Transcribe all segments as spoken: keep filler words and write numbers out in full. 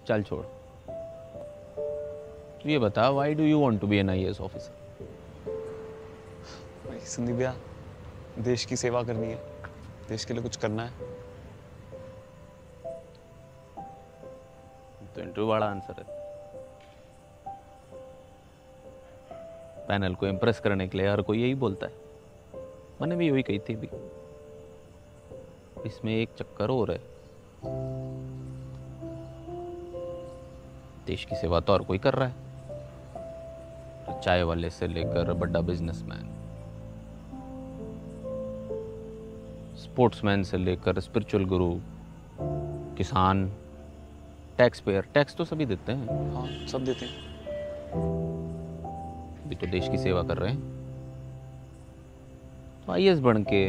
चल छोड़, तू ये बता, why do you want to be an I A S officer? भाई संदीप भैया, देश की सेवा करनी है, देश के लिए कुछ करना है। तो इंटरव्यू वाला आंसर है। पैनल को इम्प्रेस करने के लिए हर कोई यही बोलता है, मैंने भी यही कही थी भी। इसमें एक चक्कर और है, देश की सेवा तो और कोई कर रहा है, चाय वाले से लेकर बड़ा बिजनेसमैन, स्पोर्ट्समैन से लेकर स्पिरिचुअल गुरु, किसान, टैक्स पेयर, टैक्स तो सभी देते हैं। हाँ सब देते हैं। भी तो देश की सेवा कर रहे हैं, तो आई ए एस बन के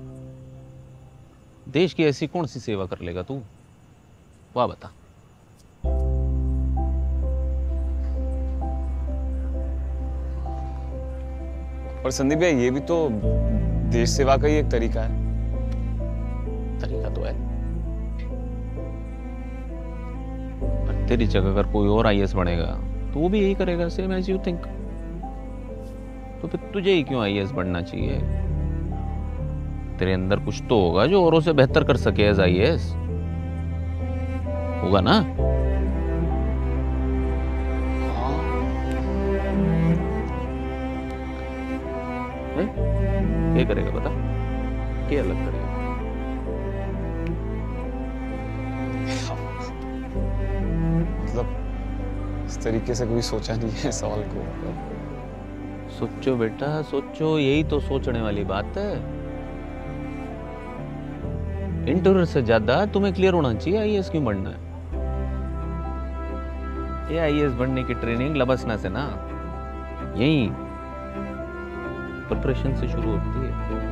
देश की ऐसी कौन सी सेवा कर लेगा तू, वाह बता। और संदीप भैया, ये भी तो देश सेवा का ही एक तरीका है। तरीका तो है, पर तेरी जगह अगर कोई और आई ए एस बनेगा तो वो भी यही करेगा, सेम एज यू थिंक। तो फिर तुझे ही क्यों आई ए एस बनना चाहिए? तेरे अंदर कुछ तो होगा जो औरों से बेहतर कर सके एज आई ए एस, होगा ना? हाँ। क्या करेगा बता, क्या अलग करेगा? मतलब इस तरीके से कभी सोचा नहीं है सवाल को। सोचो बेटा सोचो, यही तो सोचने वाली बात है। इंटरव्यू से ज्यादा तुम्हें क्लियर होना चाहिए आई ए एस क्यों बनना है। ये आई ए एस बनने की ट्रेनिंग लबसना से ना, यही प्रिपरेशन से शुरू होती है।